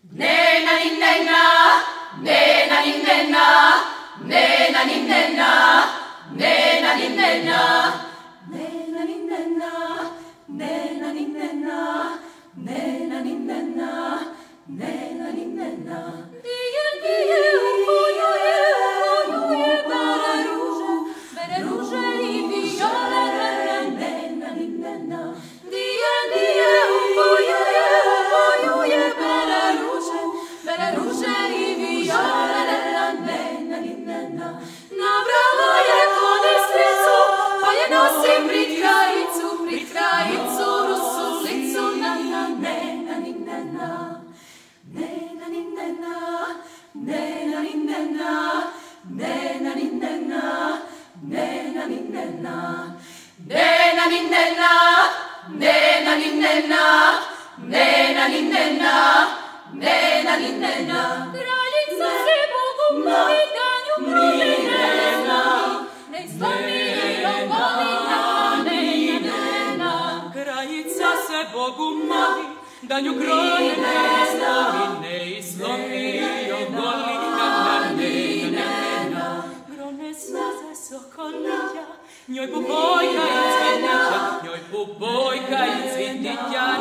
Nena ninnena, nena ninnena, nena ninnena, nena ninnena, nena ninnena, nena ninnena, nena ninnena, nena ninnena. Die upojuje bere róże i wiole, nena ninnena. Die upojuje bere róże i wiole, nena ninnena. Nabrała je kone stricu, pa je nosi prid krajicu, rusulicu, nena ninnena. Nena ninnena, nena ninnena, nena ninnena, nena ninnena. Nena ninnena, nena ninnena, nena ninnena, nena ninnena. Kraljica se Bogu moli, danju promenena, nej slavnija volina, ninnena. Kraljica se Bogu moli, danju promenena, nej slavnija volina, ninnena. Grone slaze sokolija, njoj bubojka i cvjetnića,